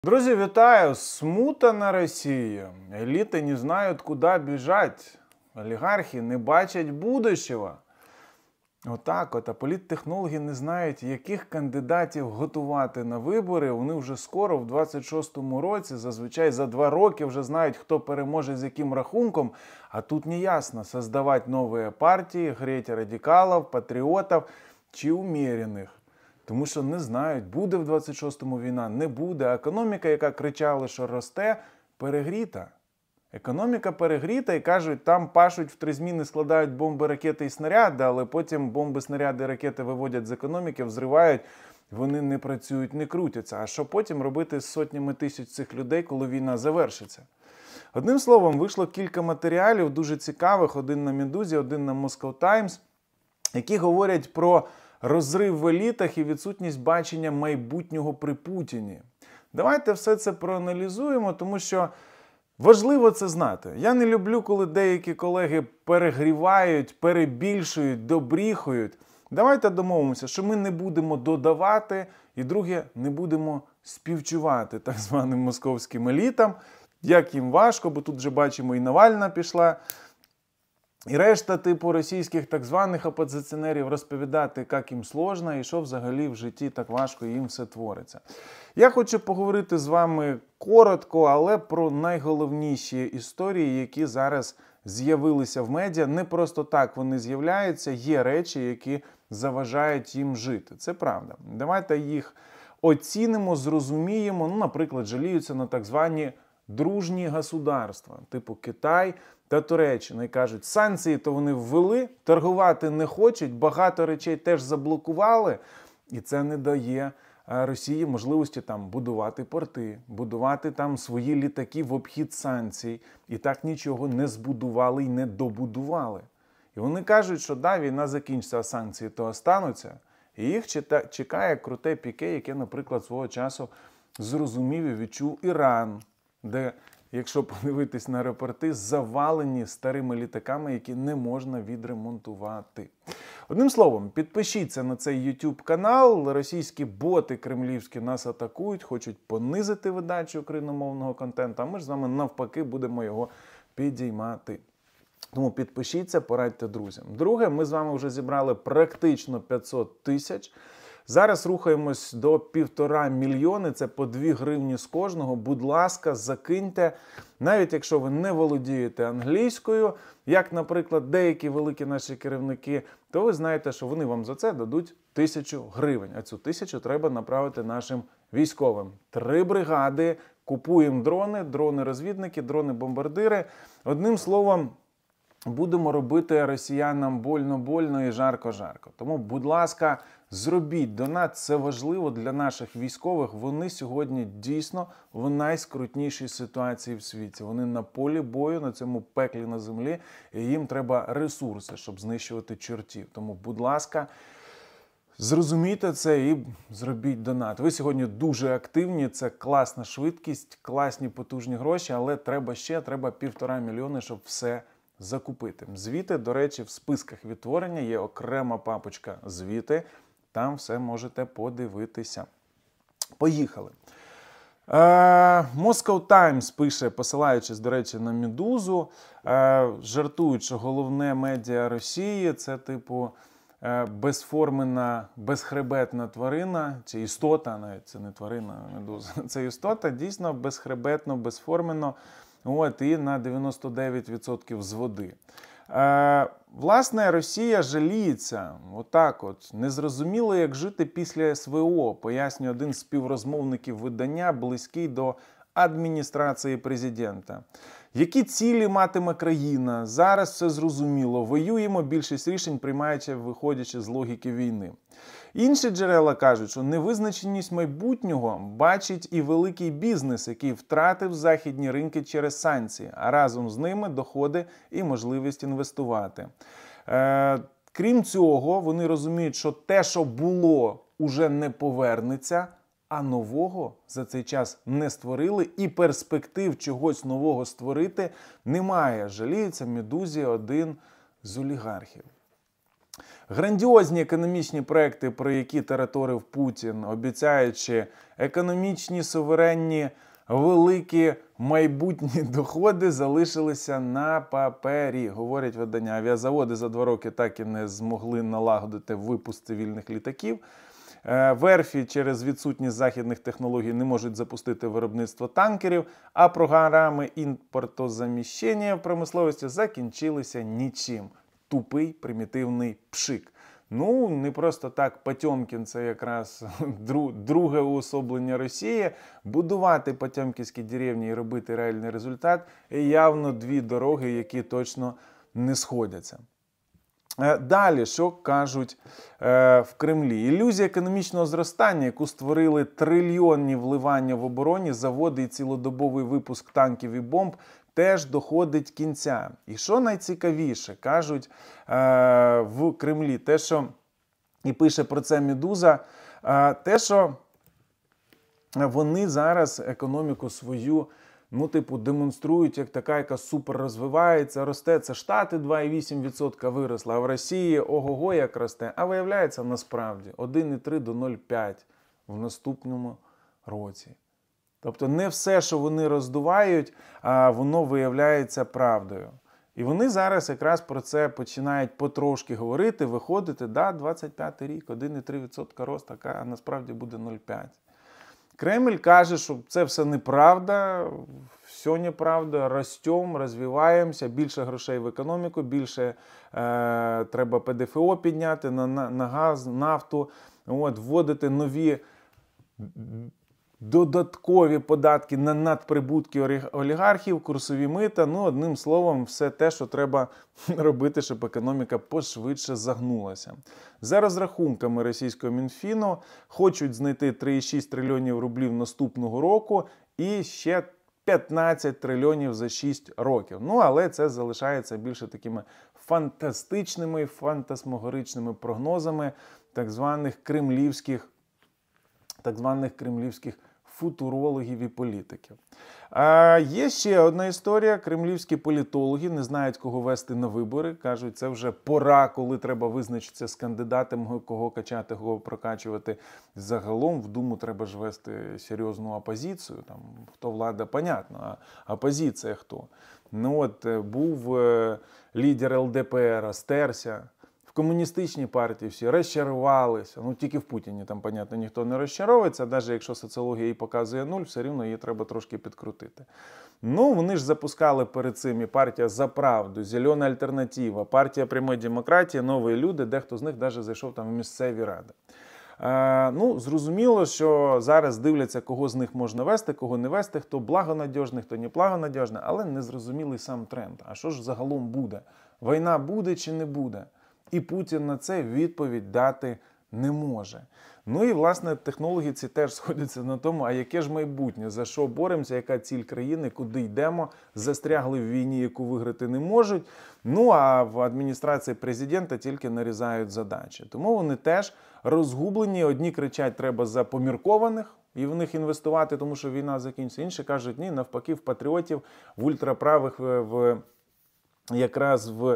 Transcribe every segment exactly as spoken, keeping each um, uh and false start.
Друзья, витаю! Смута на Росії. Еліти не знають, куди біжать. Олігархи не бачать будущего. Отак от. А політтехнологи не знають, яких кандидатів готувати на вибори. Вони вже скоро, в двадцять шостому році, зазвичай за два роки вже знають, хто переможе з яким рахунком. А тут не ясно, создавати нові партії, греть радикалів, патріотів чи умірених. Тому що не знають, буде в двадцять шостому війна, не буде. А економіка, яка кричала, що росте, перегріта. Економіка перегріта і кажуть, там пашуть в три зміни, складають бомби, ракети і снаряди, але потім бомби, снаряди, ракети виводять з економіки, взривають, вони не працюють, не крутяться. А що потім робити з сотнями тисяч цих людей, коли війна завершиться? Одним словом, вийшло кілька матеріалів дуже цікавих, один на Медузі, один на Moscow Times, які говорять про розрив в елітах і відсутність бачення майбутнього при Путіні. Давайте все це проаналізуємо, тому що важливо це знати. Я не люблю, коли деякі колеги перегрівають, перебільшують, добріхують. Давайте домовимося, що ми не будемо додавати, і друге, не будемо співчувати так званим московським елітам, як їм важко, бо тут вже бачимо і Навальна пішла, і решта типу російських так званих опозиціонерів розповідати, як їм сложно і що взагалі в житті так важко їм все твориться. Я хочу поговорити з вами коротко, але про найголовніші історії, які зараз з'явилися в медіа. Не просто так вони з'являються, є речі, які заважають їм жити. Це правда. Давайте їх оцінимо, зрозуміємо. Ну, наприклад, жаліються на так звані дружні государства, типу Китай та Туреччина. І кажуть, санкції то вони ввели, торгувати не хочуть, багато речей теж заблокували. І це не дає Росії можливості там будувати порти, будувати там свої літаки в обхід санкцій. І так нічого не збудували і не добудували. І вони кажуть, що да, війна закінчиться, а санкції то остануться. І їх чекає круте піке, яке, наприклад, свого часу зрозумів і відчув Іран, де, якщо подивитись на репорти, завалені старими літаками, які не можна відремонтувати. Одним словом, підпишіться на цей YouTube канал. Російські боти кремлівські нас атакують, хочуть понизити видачу україномовного контенту, а ми ж з вами навпаки будемо його підіймати. Тому підпишіться, порадьте друзям. Друге, ми з вами вже зібрали практично п'ятсот тисяч. Зараз рухаємось до півтора мільйони, це по дві гривні з кожного. Будь ласка, закиньте, навіть якщо ви не володієте англійською, як, наприклад, деякі великі наші керівники, то ви знаєте, що вони вам за це дадуть тисячу гривень. А цю тисячу треба направити нашим військовим. Три бригади, купуємо дрони, дрони-розвідники, дрони-бомбардири. Одним словом, будемо робити росіянам больно-больно і жарко-жарко. Тому, будь ласка, зробіть донат, це важливо для наших військових. Вони сьогодні дійсно в найскрутнішій ситуації в світі. Вони на полі бою, на цьому пеклі на землі, і їм треба ресурси, щоб знищувати чортів. Тому, будь ласка, зрозумійте це і зробіть донат. Ви сьогодні дуже активні, це класна швидкість, класні потужні гроші, але треба ще, треба півтора мільйони, щоб все закупити. Звіти, до речі, в списках відтворення є окрема папочка «Звіти». Там все можете подивитися. Поїхали. Е, Moscow Times пише, посилаючись, до речі, на Медузу, е, жартують, що головне медіа Росії – це, типу, е, безформена, безхребетна тварина, чи істота, навіть це не тварина, Медуза, це істота, дійсно безхребетно, безформено, от, і на дев'яносто дев'ять відсотків з води. Е, власне, Росія жаліється, отак от, незрозуміло, як жити після СВО, пояснює один з співрозмовників видання, близький до адміністрації президента. Які цілі матиме країна? Зараз все зрозуміло. Воюємо, більшість рішень приймаючи, виходячи з логіки війни. Інші джерела кажуть, що невизначеність майбутнього бачить і великий бізнес, який втратив західні ринки через санкції, а разом з ними доходи і можливість інвестувати. Е, крім цього, вони розуміють, що те, що було, уже не повернеться, а нового за цей час не створили, і перспектив чогось нового створити немає. Жаліється Медузі один з олігархів. Грандіозні економічні проекти, про які тараторив Путін, обіцяючи економічні, суверенні, великі майбутні доходи, залишилися на папері. Говорять видання. Авіазаводи за два роки так і не змогли налагодити випуск цивільних літаків. Верфі через відсутність західних технологій не можуть запустити виробництво танкерів, а програми імпортозаміщення в промисловості закінчилися нічим. Тупий, примітивний пшик. Ну, не просто так Потьомкін, це якраз друге уособлення Росії. Будувати потьомкінські деревні і робити реальний результат – явно дві дороги, які точно не сходяться. Далі, що кажуть е, в Кремлі? Ілюзія економічного зростання, яку створили трильйонні вливання в обороні, заводи і цілодобовий випуск танків і бомб, теж доходить кінця. І що найцікавіше, кажуть е, в Кремлі, те, що, і пише про це Медуза, е, те, що вони зараз економіку свою, ну, типу, демонструють як така, яка супер розвивається, росте. Це Штати два і вісім відсотка виросла, а в Росії ого-го як росте. А виявляється насправді один і три до нуль цілих п'ять в наступному році. Тобто не все, що вони роздувають, а воно виявляється правдою. І вони зараз якраз про це починають потрошки говорити, виходити, да, двадцять п'ятий рік, один і три відсотка рост, а насправді буде нуль цілих п'ять. Кремль каже, що це все неправда, все неправда, ростемо, розвиваємося, більше грошей в економіку, більше е, треба Пе Де Фе О підняти на, на, на газ, нафту, от, вводити нові додаткові податки на надприбутки олігархів, курсові мита, ну, одним словом, все те, що треба робити, щоб економіка пошвидше загнулася. За розрахунками російського Мінфіну, хочуть знайти три і шість трильйонів рублів наступного року і ще п'ятнадцять трильйонів за шість років. Ну, але це залишається більше такими фантастичними, фантасмагоричними прогнозами так званих кремлівських, так званих кремлівських футурологів і політиків. А є ще одна історія. Кремлівські політологи не знають, кого вести на вибори. Кажуть, це вже пора, коли треба визначитися з кандидатом, кого качати, кого прокачувати. Загалом в Думу треба ж вести серйозну опозицію. Там, хто влада, понятно, а опозиція хто? Ну от, був лідер Ел Де Пе Ера, стерся. В комуністичній партії всі розчарувалися. Ну, тільки в Путіні, там, понятно, ніхто не розчаровується. Навіть якщо соціологія їй показує нуль, все рівно її треба трошки підкрутити. Ну, вони ж запускали перед цим і партія «За правду», «Зелена альтернатива», партія «Прямої демократії», «Нові люди», дехто з них навіть зайшов там в місцеві ради. Е, ну, зрозуміло, що зараз дивляться, кого з них можна вести, кого не вести, хто благонадіжний, хто не благонадіжний, але не зрозумілий сам тренд. А що ж загалом буде? Війна буде чи не буде? І Путін на це відповідь дати не може. Ну і, власне, технологи ці теж сходяться на тому, а яке ж майбутнє, за що боремося, яка ціль країни, куди йдемо, застрягли в війні, яку виграти не можуть. Ну, а в адміністрації президента тільки нарізають задачі. Тому вони теж розгублені. Одні кричать, треба за поміркованих і в них інвестувати, тому що війна закінчиться. Інші кажуть, ні, навпаки, в патріотів, в ультраправих, в, якраз в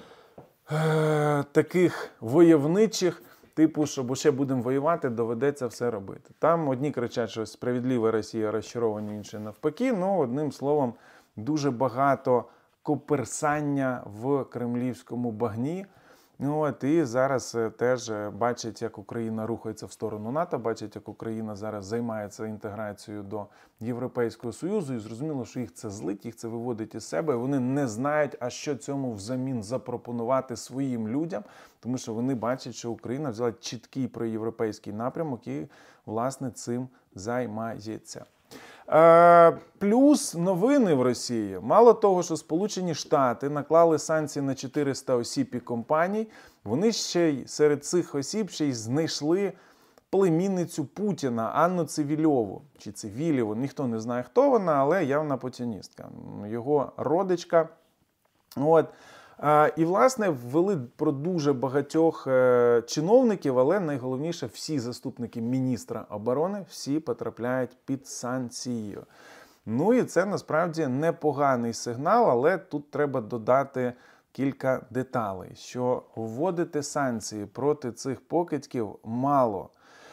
таких войовничих, типу, що ще будемо воювати, доведеться все робити. Там одні кричать, що справедлива Росія, розчаровані, інші навпаки. Ну, одним словом, дуже багато коперсання в кремлівському багні. От, і зараз теж бачать, як Україна рухається в сторону НАТО, бачать, як Україна зараз займається інтеграцією до Європейського Союзу, і зрозуміло, що їх це злить, їх це виводить із себе, і вони не знають, а що цьому взамін запропонувати своїм людям, тому що вони бачать, що Україна взяла чіткий проєвропейський напрямок і, власне, цим займається. Е, плюс новини в Росії. Мало того, що Сполучені Штати наклали санкції на чотириста осіб і компаній, вони ще й серед цих осіб ще й знайшли племінницю Путіна Анну Цивільову, чи Цивілєву, ніхто не знає, хто вона, але явна путіністка, його родичка. От. І, власне, ввели про дуже багатьох чиновників, але найголовніше, всі заступники міністра оборони, всі потрапляють під санкцію. Ну і це, насправді, непоганий сигнал, але тут треба додати кілька деталей, що вводити санкції проти цих покидьків мало.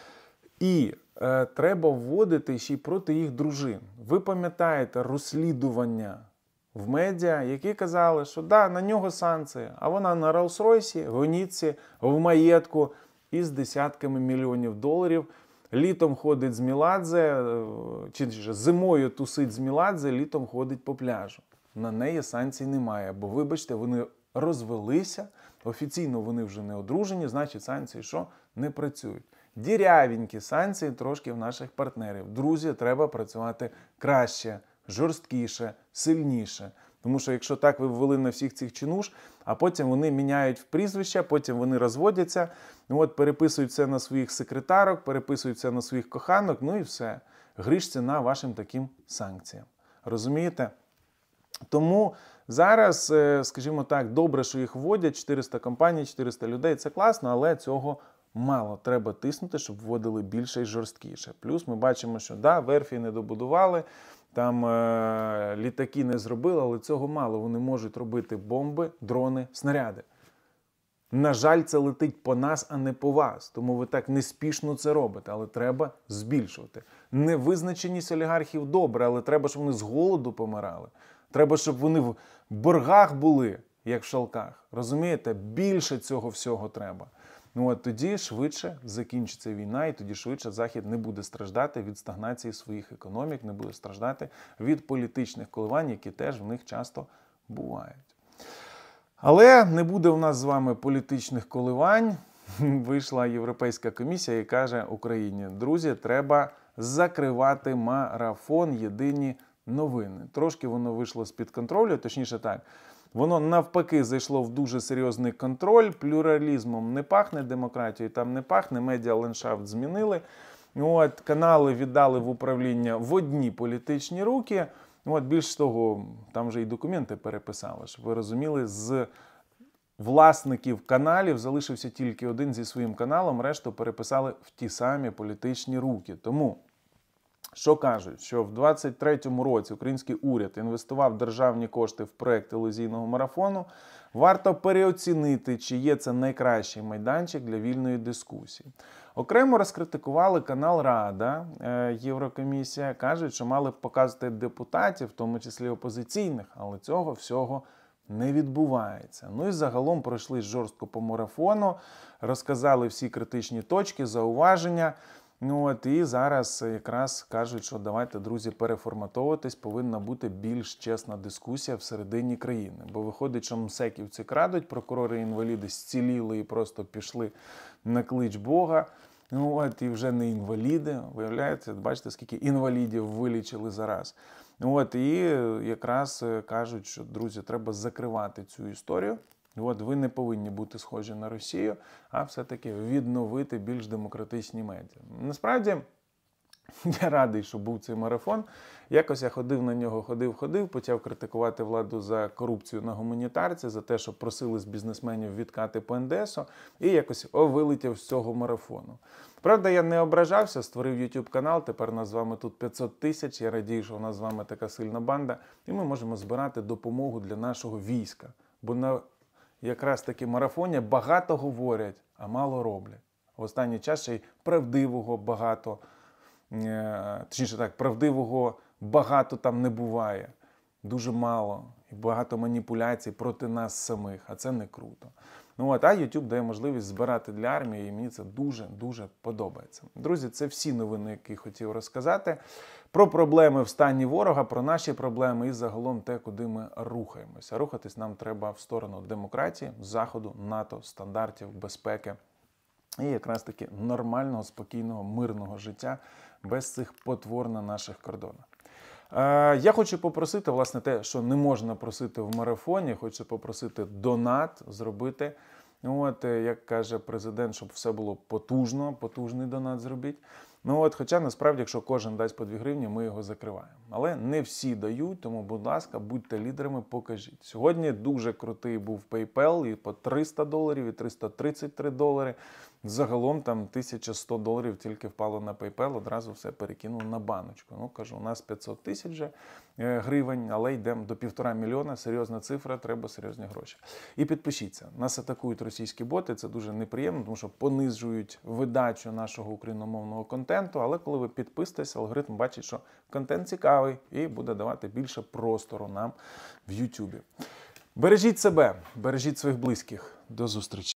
І е, треба вводити ще й проти їх дружин. Ви пам'ятаєте розслідування в медіа, які казали, що да, на нього санкції, а вона на Роллс-Ройсі, гонітці, в маєтку із десятками мільйонів доларів. Літом ходить з Міладзе, чи зимою тусить з Міладзе, літом ходить по пляжу. На неї санкцій немає, бо, вибачте, вони розвелися, офіційно вони вже не одружені, значить санкції що? Не працюють. Дірявенькі санкції трошки в наших партнерів. Друзі, треба працювати краще, жорсткіше, сильніше. Тому що якщо так ви ввели на всіх цих чинуш, а потім вони міняють прізвища, потім вони розводяться, от переписують це на своїх секретарок, переписують це на своїх коханок, ну і все. Гріш ціна вашим таким санкціям. Розумієте? Тому зараз, скажімо так, добре, що їх вводять, чотириста компаній, чотириста людей, це класно, але цього мало. Треба тиснути, щоб вводили більше і жорсткіше. Плюс ми бачимо, що да, верфі не добудували, там е- літаки не зробили, але цього мало. Вони можуть робити бомби, дрони, снаряди. На жаль, це летить по нас, а не по вас. Тому ви так неспішно це робите, але треба збільшувати. Невизначеність олігархів добре, але треба, щоб вони з голоду помирали. Треба, щоб вони в боргах були, як в шалках. Розумієте? Більше цього всього треба. Ну от тоді швидше закінчиться війна, і тоді швидше Захід не буде страждати від стагнації своїх економік, не буде страждати від політичних коливань, які теж в них часто бувають. Але не буде у нас з вами політичних коливань. Вийшла Європейська комісія і каже Україні: друзі, треба закривати марафон «Єдині новини». Трошки воно вийшло з-під контролю, точніше так. Воно навпаки зайшло в дуже серйозний контроль, плюралізмом не пахне, демократією там не пахне, медіа-ландшафт змінили. От, канали віддали в управління в одні політичні руки. От, більш того, там вже і документи переписали, щоб ви розуміли, з власників каналів залишився тільки один зі своїм каналом, решту переписали в ті самі політичні руки. Тому, що кажуть, що в двадцять третьому році український уряд інвестував державні кошти в проєкт телевізійного марафону, варто переоцінити, чи є це найкращий майданчик для вільної дискусії. Окремо розкритикували канал Рада, Єврокомісія, кажуть, що мали б показувати депутатів, в тому числі опозиційних, але цього всього не відбувається. Ну і загалом пройшли жорстко по марафону, розказали всі критичні точки, зауваження. Ну от і зараз якраз кажуть, що давайте, друзі, переформатовуватись, повинна бути більш чесна дискусія всередині країни. Бо виходить, що МСЕКівці крадуть, прокурори-інваліди зціліли і просто пішли на клич Бога. Ну от і вже не інваліди, виявляється, бачите, скільки інвалідів вилічили зараз. От і якраз кажуть, що, друзі, треба закривати цю історію. От ви не повинні бути схожі на Росію, а все-таки відновити більш демократичні медіа. Насправді, я радий, що був цей марафон. Якось я ходив на нього, ходив-ходив, почав критикувати владу за корупцію на гуманітарці, за те, що просили з бізнесменів відкати по ен де есу, і якось о, вилетів з цього марафону. Правда, я не ображався, створив ютуб канал, тепер у нас з вами тут п'ятсот тисяч, я радію, що у нас з вами така сильна банда, і ми можемо збирати допомогу для нашого війська. Бо на якраз таки марафоні багато говорять, а мало роблять. В останній час ще й правдивого багато, точніше так, правдивого багато там не буває. Дуже мало. І багато маніпуляцій проти нас самих, а це не круто. Ну от, а YouTube дає можливість збирати для армії, і мені це дуже-дуже подобається. Друзі, це всі новини, які хотів розказати. Про проблеми в стані ворога, про наші проблеми і загалом те, куди ми рухаємося. Рухатись нам треба в сторону демократії, Заходу, НАТО, стандартів, безпеки і якраз таки нормального, спокійного, мирного життя без цих потвор на наших кордонах. Я хочу попросити, власне, те, що не можна просити в марафоні, хочу попросити донат зробити. От, як каже президент, щоб все було потужно, потужний донат зробіть. Ну от, хоча, насправді, якщо кожен дасть по дві гривні, ми його закриваємо. Але не всі дають, тому, будь ласка, будьте лідерами, покажіть. Сьогодні дуже крутий був PayPal, і по триста доларів, і триста тридцять три долари. Загалом там тисяча сто доларів тільки впало на PayPal, одразу все перекинули на баночку. Ну, кажу, у нас п'ятсот тисяч вже гривень, але йдемо до півтора мільйона, серйозна цифра, треба серйозні гроші. І підпишіться, нас атакують російські боти, це дуже неприємно, тому що понижують видачу нашого україномовного контенту, але коли ви підписуєтесь, алгоритм бачить, що контент цікавий і буде давати більше простору нам в Ютубі. Бережіть себе, бережіть своїх близьких. До зустрічі.